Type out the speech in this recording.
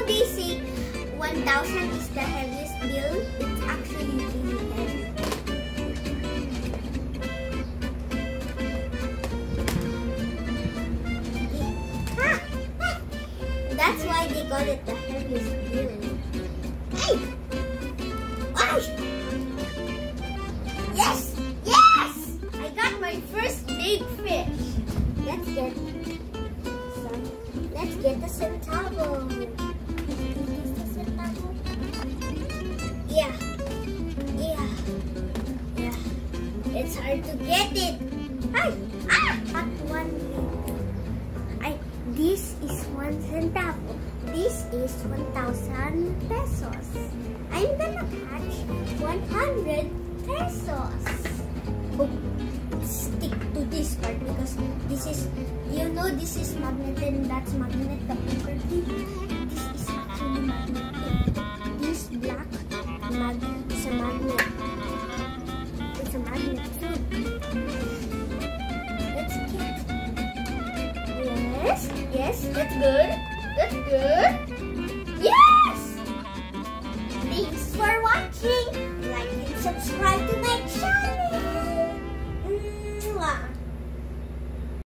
they say 1,000 is the heaviest bill, it's actually really heavy. That's why they call it the heaviest bill. Hey! Ay! Yes! Yes! I got my first big fish. Let's get the centavo. Is the centavo? Yeah. It's hard to get it. Ay! Got one. This is 1 centavo. This is 1,000 pesos. I'm gonna catch 100 pesos. Oh, stick to this part because this is, you know, this is magnet and that's magnet. The paper clip. This is actually magnet. This black is a magnet. It's a magnet too. Let's get. Yes, that's good. That's good.